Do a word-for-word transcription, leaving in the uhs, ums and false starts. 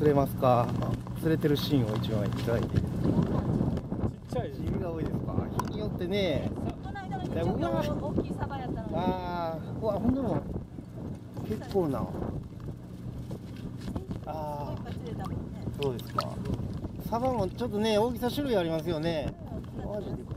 釣れますか？釣れてるシーンを一枚いただいて。ちっちゃい地味が多いですか？日によってね。 この間の日曜日は大きいサバやったのに。 ああ、うわ、ほんでも結構な。ああ、そうですか。サバもちょっとね、大きさ種類ありますよね。マジで。